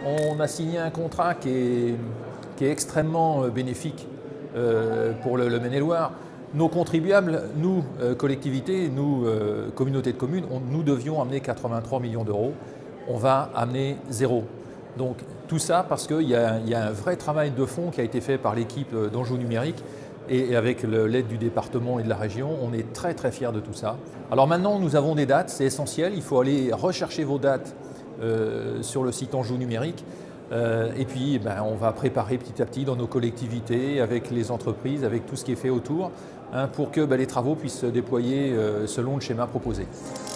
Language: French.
On a signé un contrat qui est extrêmement bénéfique pour le Maine-et-Loire. Nos contribuables, nous, collectivités, nous, communautés de communes, nous devions amener 83 millions d'euros. On va amener 0. Donc tout ça parce qu'il y a un vrai travail de fond qui a été fait par l'équipe d'Anjou Numérique et avec l'aide du département et de la région, on est très très fiers de tout ça. Alors maintenant nous avons des dates, c'est essentiel, il faut aller rechercher vos dates sur le site Anjou Numérique. Et puis on va préparer petit à petit dans nos collectivités, avec les entreprises, avec tout ce qui est fait autour, pour que les travaux puissent se déployer selon le schéma proposé.